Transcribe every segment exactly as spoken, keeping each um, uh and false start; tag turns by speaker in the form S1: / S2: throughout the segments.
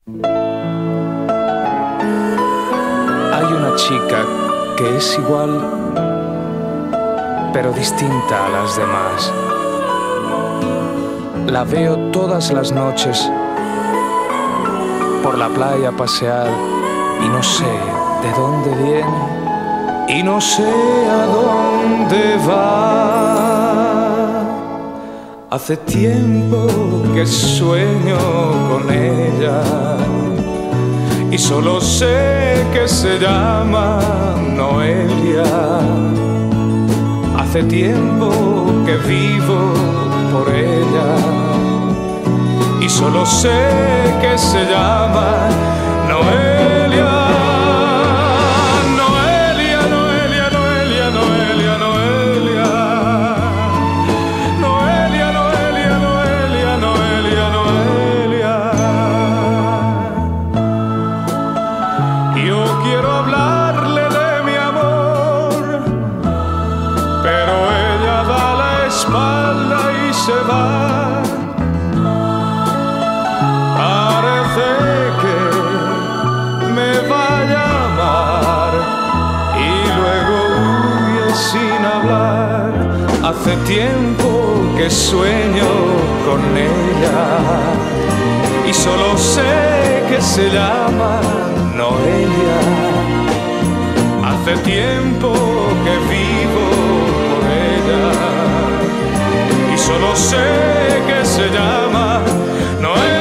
S1: Hay una chica que es igual, pero distinta a las demás. La veo todas las noches por la playa pasear y no sé de dónde viene y no sé a dónde va. Hace tiempo que sueño con ella y solo sé que se llama Noelia. Hace tiempo que vivo por ella y solo sé que se llama Noelia. Noelia, Noelia, Noelia, Noelia, Noelia. Noelia, Noelia, Noelia, Noelia, Noelia. Yo quiero hablarle de mi amor, pero ella da la espalda y se va. Parece que me va a llamar y luego huye sin hablar. Hace tiempo que sueño con ella y solo sé que se llama Noelia. Hace tiempo que vivo por ella y solo sé que se llama Noelia.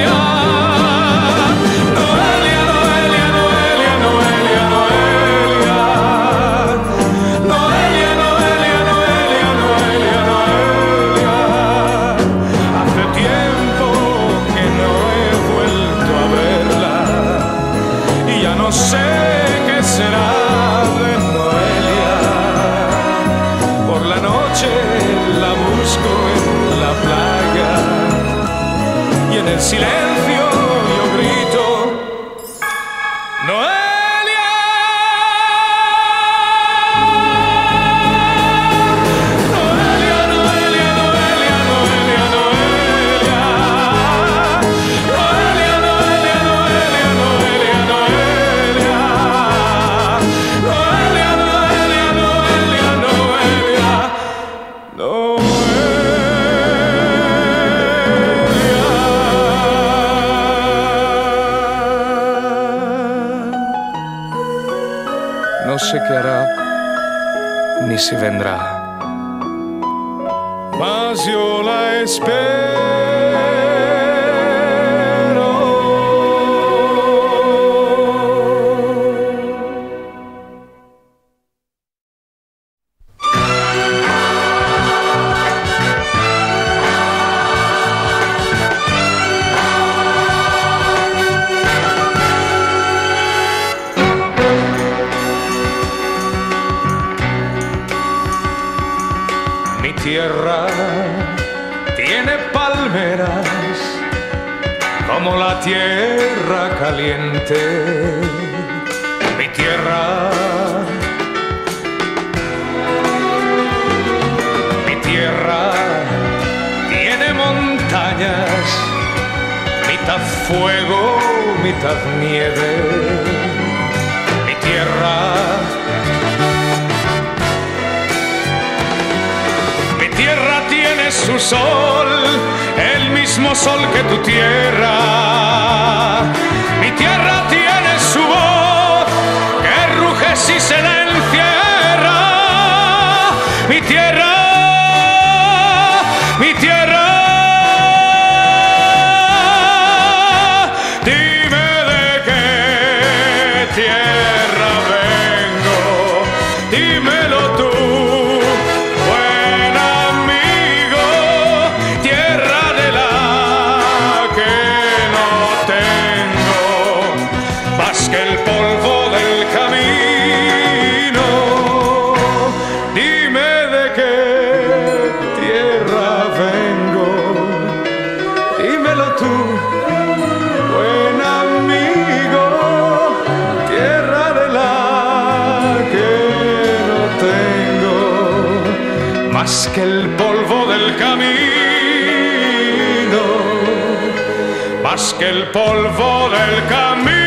S1: No sé qué será de Noelia. Por la noche la busco en la playa y en el silencio yo grito Noelia. No sé qué hará, ni si vendrá, mas yo la espero. Mi tierra tiene palmeras como la tierra caliente. Mi tierra, mi tierra tiene montañas, mitad fuego, mitad nieve. Mi tierra, su sol, el mismo sol que tu tierra. Mi tierra tiene su voz que ruge si se la encierra. Mi tierra, mi tierra. Dime de qué tierra vengo, dímelo tú. Que el polvo del camino, dime de qué tierra vengo, dímelo tú, buen amigo, tierra de la que no tengo, más que el polvo del camino. más que el polvo del camino.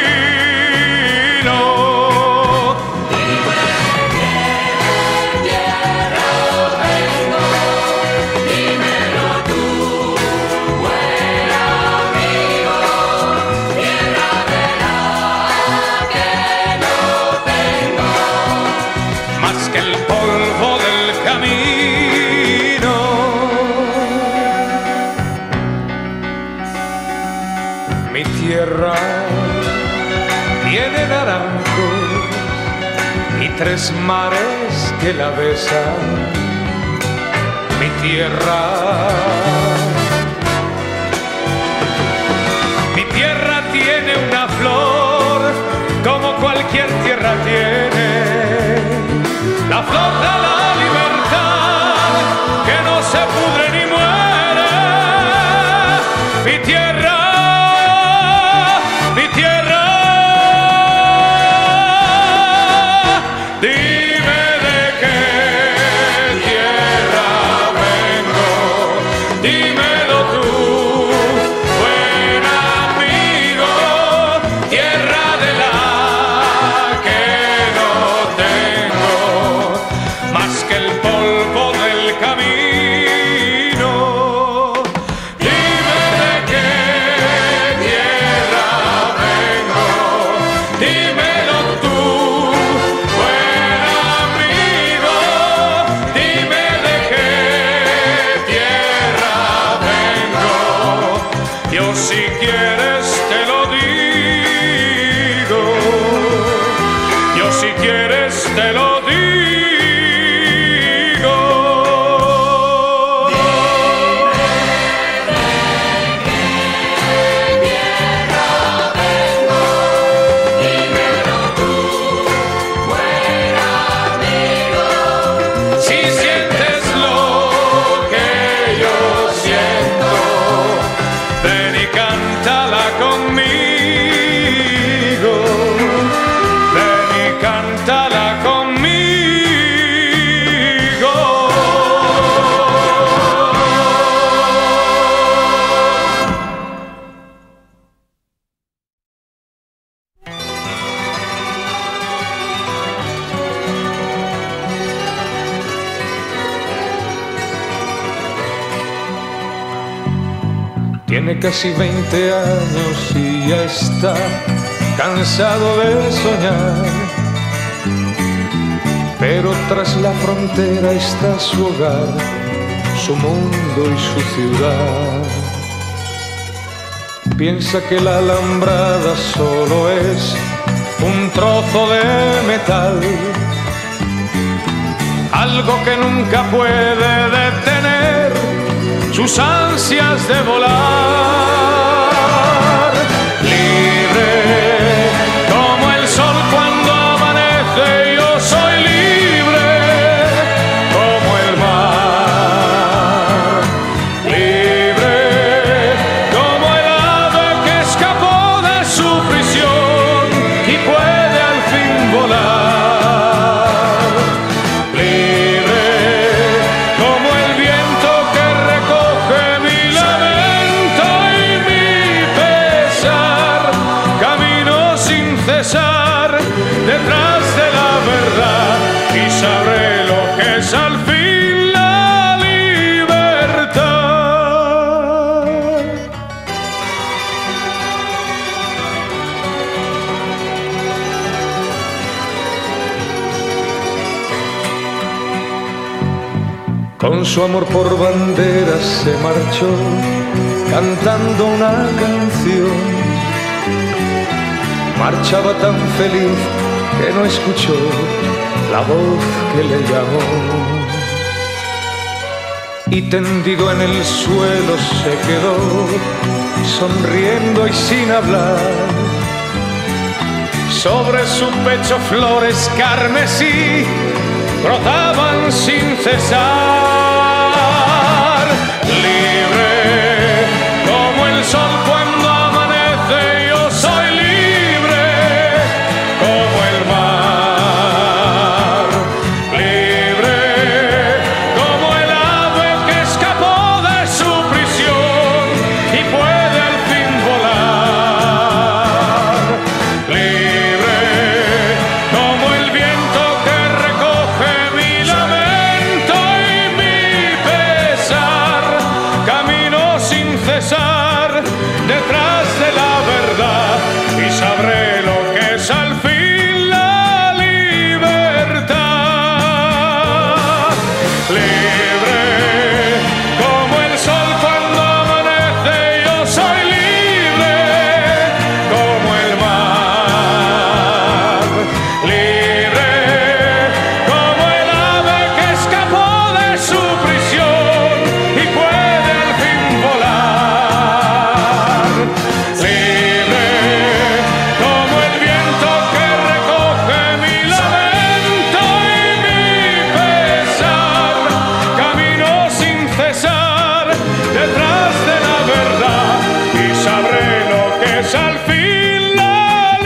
S1: Mi tierra tiene naranjos y tres mares que la besan. Mi tierra, mi tierra tiene una flor como cualquier tierra tiene, la flor de la libertad que no se pudre ni muere. Mi tierra, mi tierra, dime de qué tierra vengo, dímelo tú, buen amigo, tierra de la que no tengo más que el polvo del camino. Yo si quieres te lo digo, yo si quieres te lo digo.
S2: Dímelo tú, buen amigo.
S1: Si sientes lo que yo siento, ven y cántala conmigo, ven y cántala conmigo. Tiene casi veinte años y ya está cansado de soñar, pero tras la frontera está su hogar, su mundo y su ciudad. Piensa que la alambrada solo es un trozo de metal, algo que nunca puede detener sus ansias de volar. Libre como el sol cuando amanece, yo soy libre como el mar. Libre como el ave que escapó de su prisión y puede al fin volar. Libre como el viento que recoge mi lamento y mi pesar, camino sin cesar detrás de la verdad y sabré lo que es al fin la libertad. Con su amor por banderas se marchó cantando una canción. Marchaba tan feliz que no escuchó la voz que le llamó. Y tendido en el suelo se quedó, sonriendo y sin hablar. Sobre su pecho flores carmesí brotaban sin cesar. Libre como el sol cuando amanece, yo soy libre como el mar. Libre como el ave que escapó de su prisión y puede al fin fin la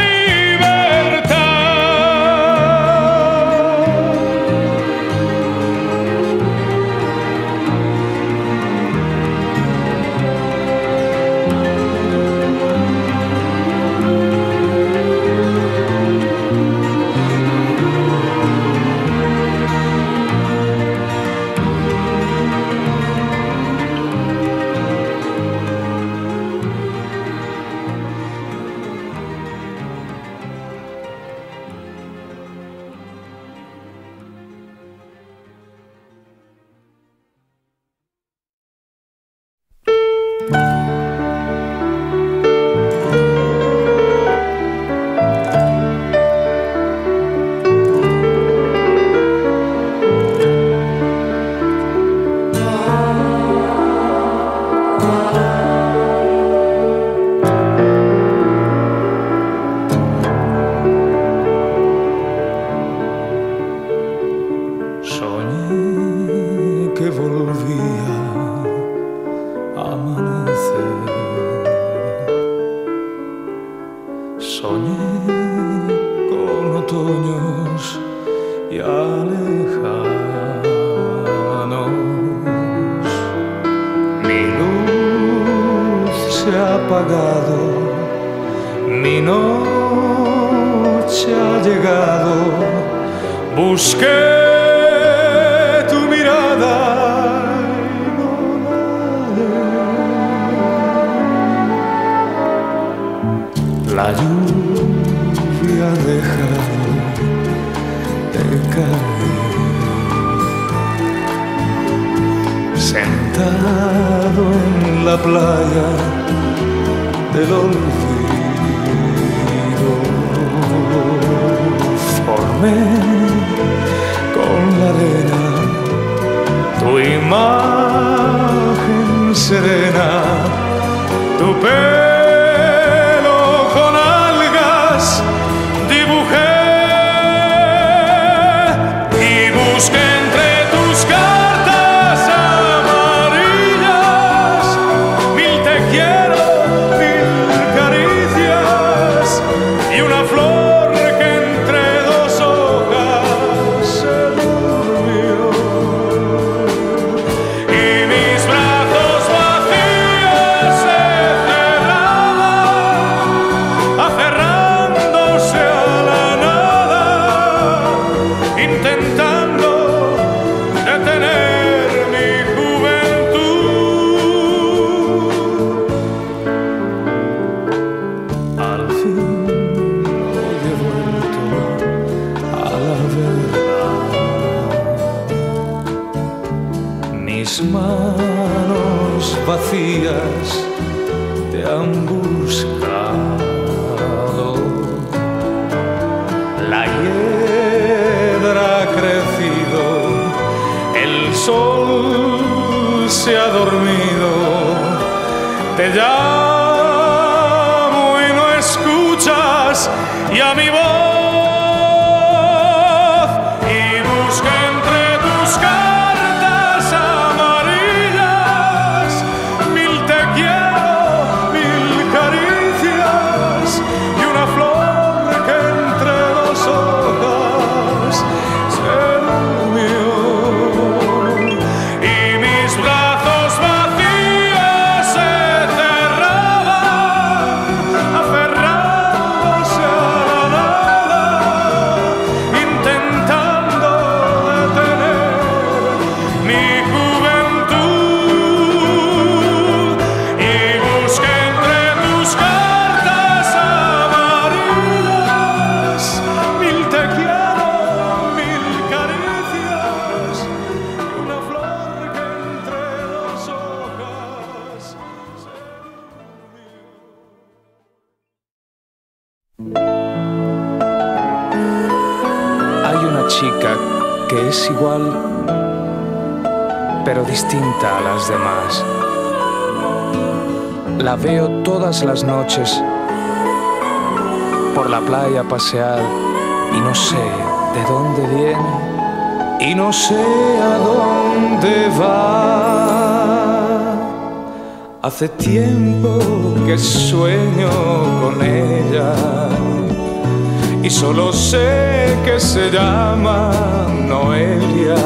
S3: Mi noche ha llegado, busqué tu mirada y no la hallé. La lluvia ha dejado de caer, sentado en la playa del olvido, formé con la arena tu imagen serena, tu pelo con algas dibujé y busqué entre tus cartas amarillas mil te quiero, y una flor que entre dos hojas se durmió, y mis brazos vacíos se cerraban, aferrándose a la nada, intentando detener mi juventud. Al fin mis manos vacías te han buscado, la hiedra ha crecido, el sol se ha dormido, te llamo y no escuchas, y a mi voz chica que es igual, pero distinta a las demás. La veo todas las noches por la playa pasear y no sé de dónde viene y no sé a dónde va. Hace tiempo que sueño con ella y solo sé que se llama Noelia.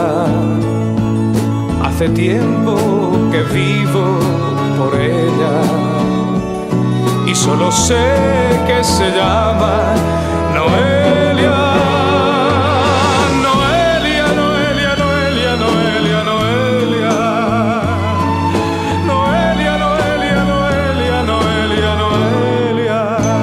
S3: Hace tiempo que vivo por ella y solo sé que se llama Noelia. Noelia, Noelia, Noelia, Noelia, Noelia. Noelia, Noelia, Noelia, Noelia, Noelia.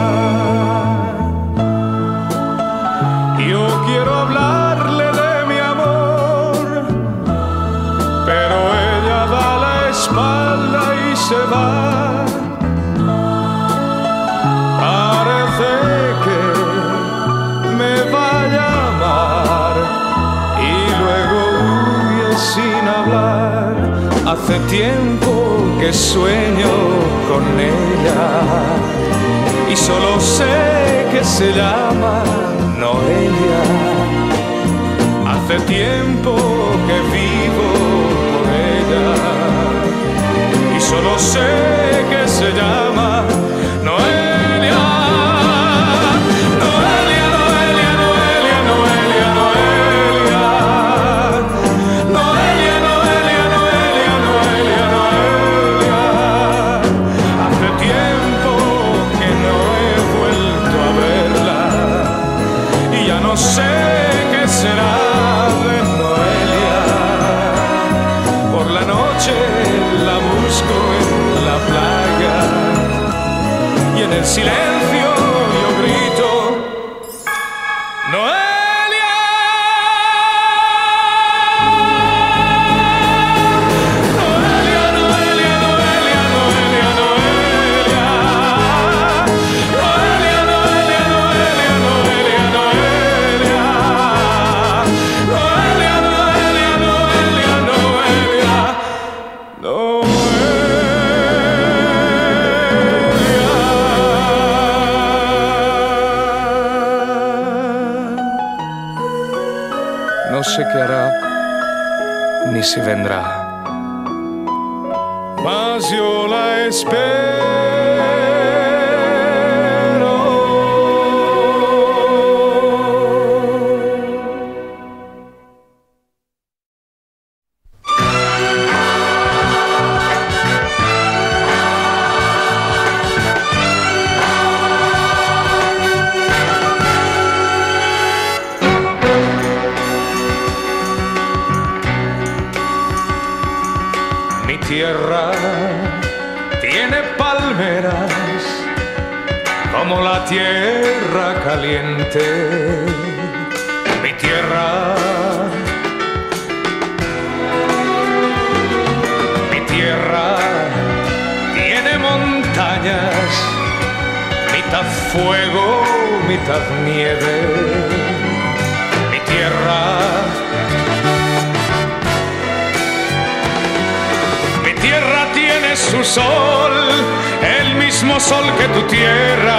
S3: Yo quiero hablarle de mi amor, pero ella da la espalda y se va. Parece que me va a llamar y luego huye sin hablar. Hace tiempo que sueño con ella y solo sé que se llama Noelia. Hace tiempo que vivo por ella y solo sé que se llama Noelia. Noelia, Noelia, Noelia, Noelia, Noelia. Noelia, Noelia, Noelia, Noelia, Noelia. Hace tiempo que no he vuelto a verla y ya no sé qué será de Noelia. Por la noche la busco en la playa y en el silencio yo grito Noelia. Noelia, Noelia, Noelia, Noelia, Noelia. Noelia, Noelia, Noelia, Noelia, Noelia. Noelia, Noelia, Noelia, Noelia, Noelia. No sé qué hará ni si vendrá, mas yo la espero. Mi tierra tiene palmeras como la tierra caliente. Mi tierra, mi tierra tiene montañas, mitad fuego, mitad nieve. Mi tierra, su sol, el mismo sol que tu tierra.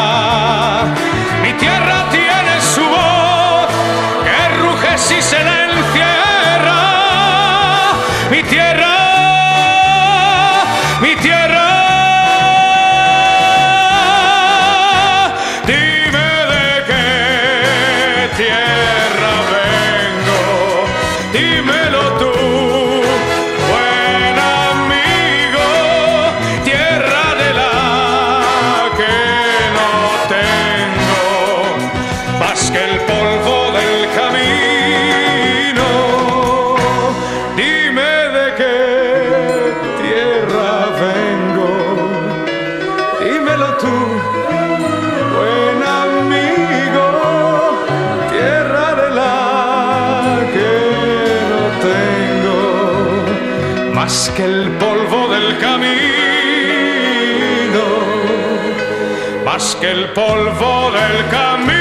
S3: Mi tierra tiene su voz, que ruge si se la encierra. Mi tierra, mi tierra. Dime de qué tierra vengo, dímelo tú. Más que el polvo del camino, más que el polvo del camino.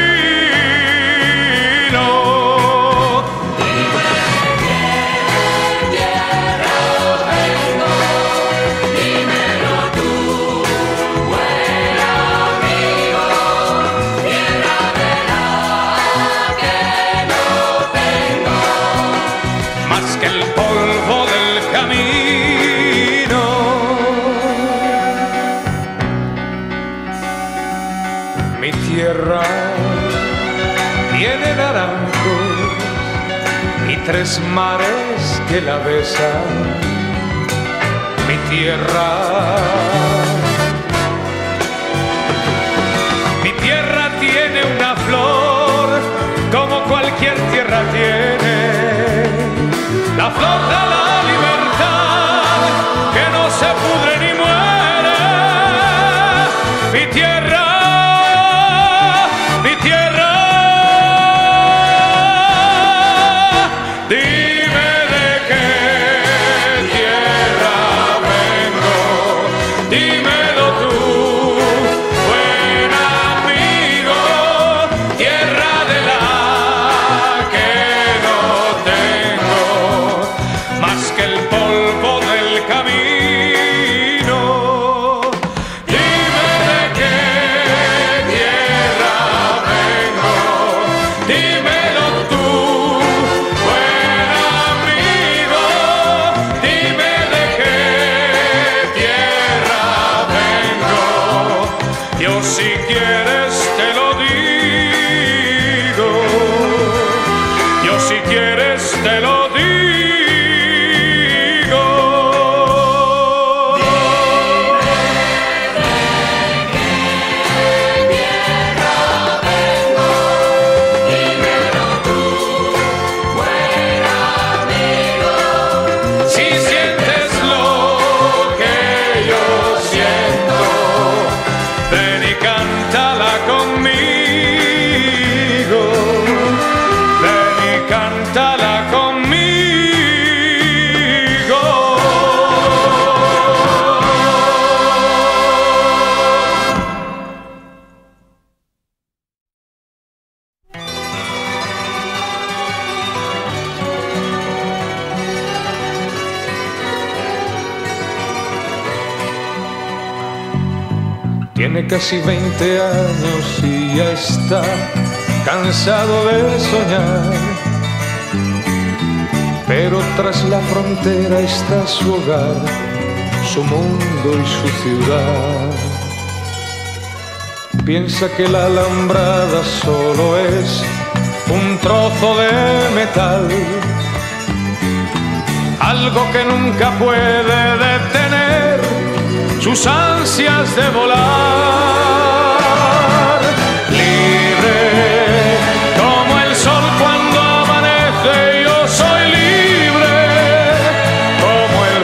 S2: Dime de qué tierra vengo, dímelo tú, buen amigo. Tierra de la que no tengo,
S3: más que el polvo del camino. Mi tierra tiene naranjos y tres mares que la besan. Mi tierra, mi tierra tiene una flor como cualquier tierra tiene, la flor de la libertad que no se pudre ni muere. Mi tierra, mi tierra, dime de qué tierra vengo, dímelo tú, buen amigo, tierra de la que no tengo más que el polvo del camino. Dime de qué tierra vengo, dímelo tú, buen amigo, dime de qué tierra vengo. Yo si quieres te lo digo, yo si quieres te lo digo. Si sientes lo que yo siento, ven y cántala conmigo, ven y cántala conmigo. Tiene casi veinte años y ya está cansado de soñar, pero tras la frontera está su hogar, su mundo y su ciudad. Piensa que la alambrada solo es un trozo de metal, algo que nunca puede detener sus ansias de volar. Libre como el sol cuando amanece, yo soy libre como el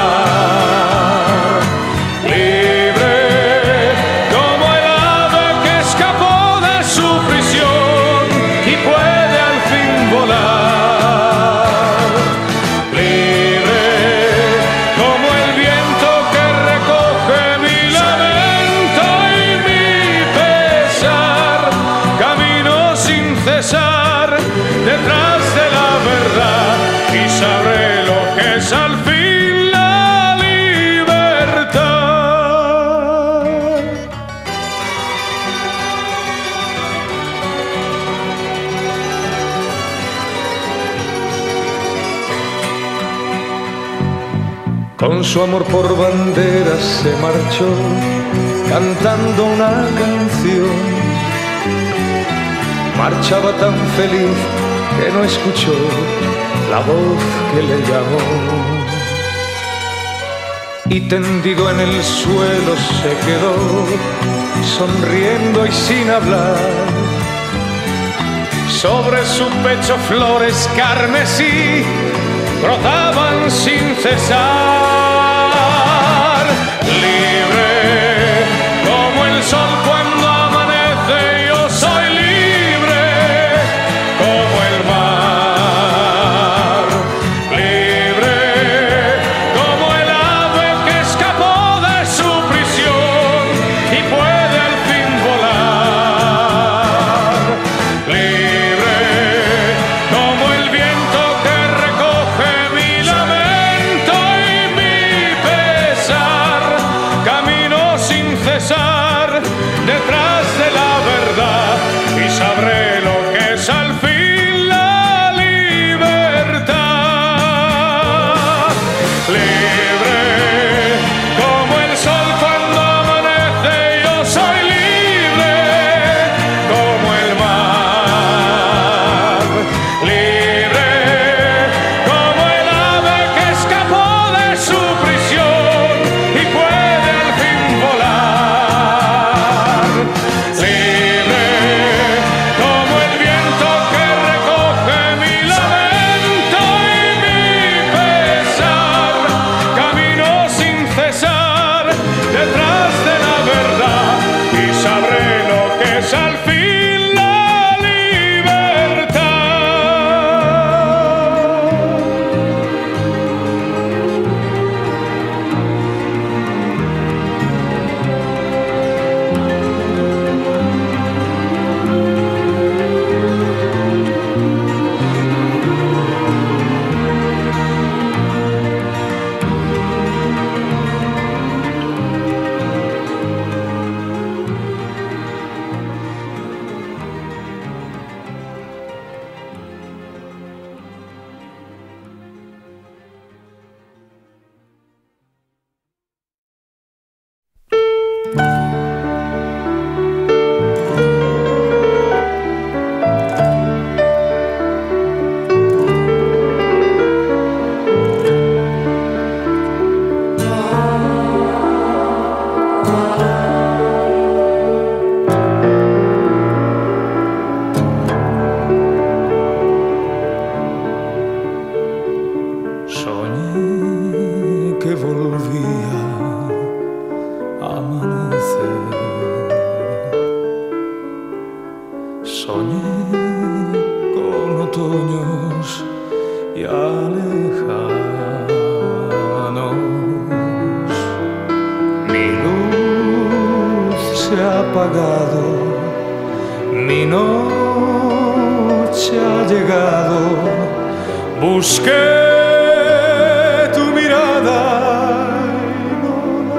S3: mar. Libre como el ave que escapó de su prisión y puede al fin volar. Libre como el viento que recoge mi lamento y mi pesar, camino sin cesar detrás de la verdad y sabré lo que es al fin la libertad. Con su amor por banderas se marchó cantando una canción. Marchaba tan feliz que no escuchó la voz que le llamó. Y tendido en el suelo se quedó, sonriendo y sin hablar. Sobre su pecho flores carmesí brotaban sin cesar. Libre como el sol cuando amanece, yo soy libre como el mar. Libre como el ave que escapó de su prisión y puede al fin volar. Libre como el viento que recoge mi lamento y mi pesar, camino sin cesar detrás de la verdad y sabré lo que es al fin la libertad. Libre como el sol cuando amanece, yo soy libre es al fin la
S1: Mi noche ha llegado, busqué tu mirada y no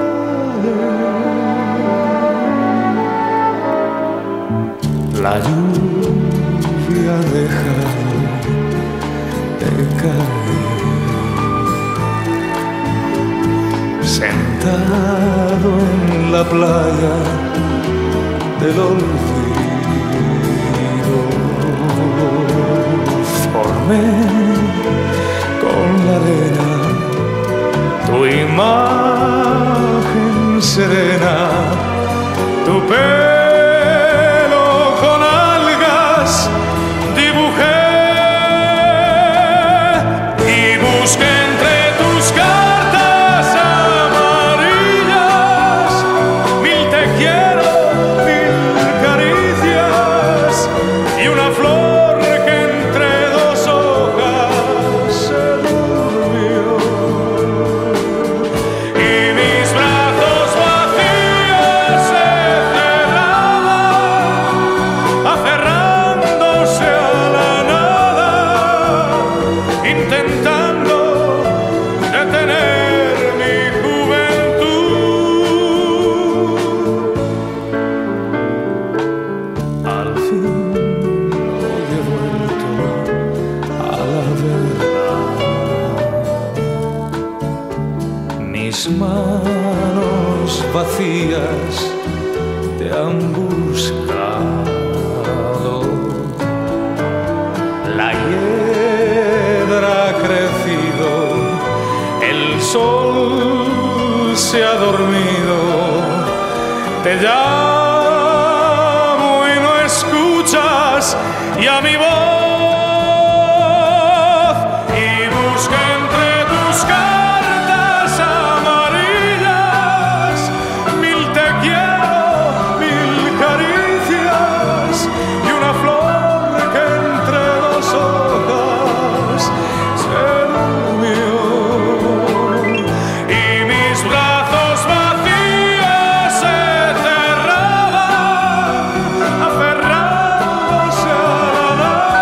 S1: la hallé. La lluvia ha dejado de caer, sentado en la playa del olvido, formé con la arena tu imagen serena, tu pelo con algas dibujé y busqué entre tus cartas amarillas mil te quiero, y una flor que entre dos hojas se durmió, y mis brazos vacíos se cerraban, aferrándose a la nada, intentando detener mi juventud. Al fin mis manos vacías te han buscado, la hiedra ha crecido, el sol se ha dormido, te llamo y no escuchas, y a mi voz aferrándose a la nada.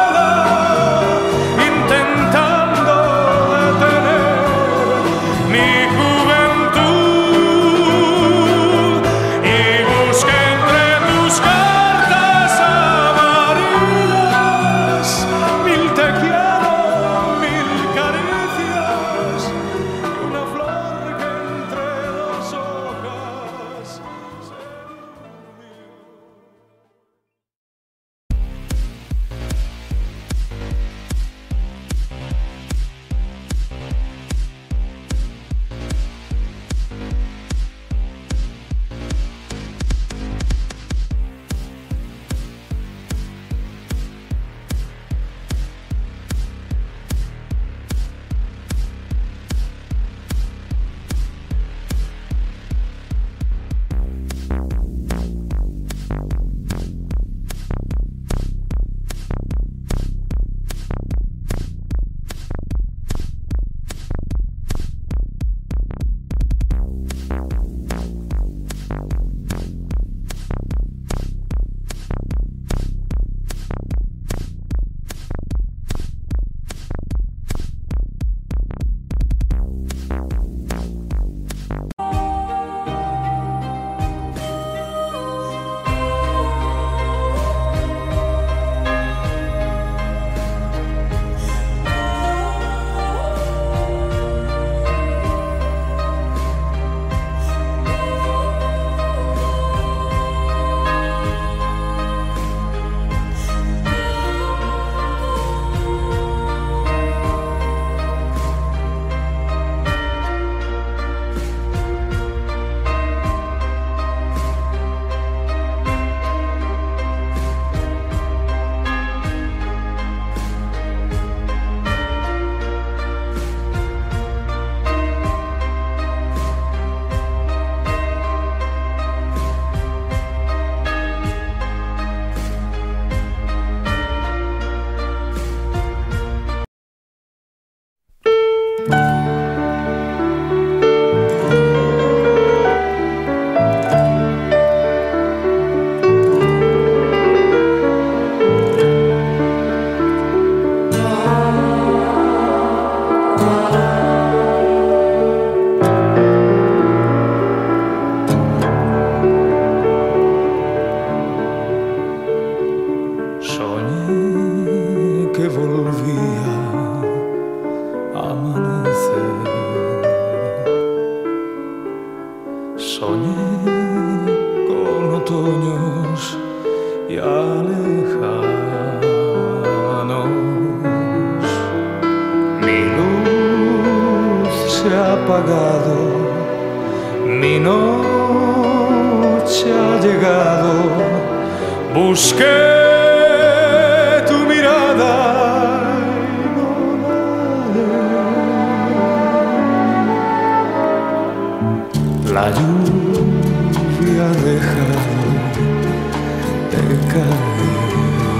S3: ya lejanos. Mi luz se ha apagado, mi noche ha llegado. Busqué tu mirada y no la hallé. La lluvia ha dejado de caer.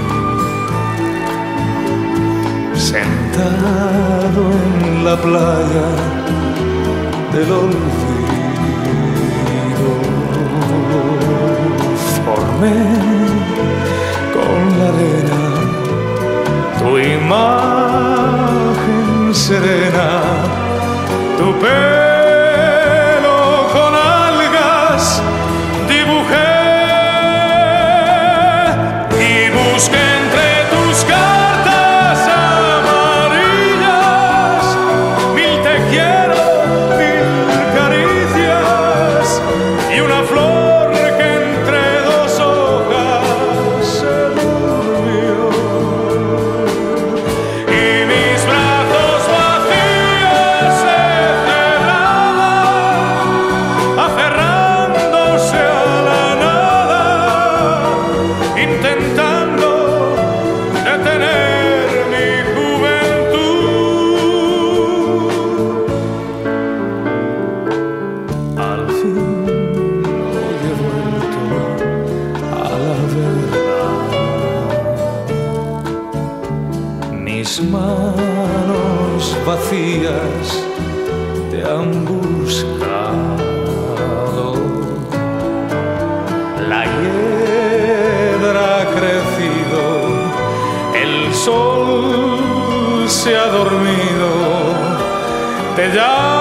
S3: Sentado en la playa del olvido, formé con la arena tu imagen serena, tu pelo con algas dibujé y busqué entre tus cartas amarillas mil te quiero, mil caricias y una flor que entre dos hojas se durmió. Y mis brazos vacíos se cerraban, aferrándose a la nada, intentando detener mi juventud. Al fin hoy he vuelto a la verdad. Mis manos vacías te han buscado. La hiedra ha crecido, el sol se ha dormido. Te llamo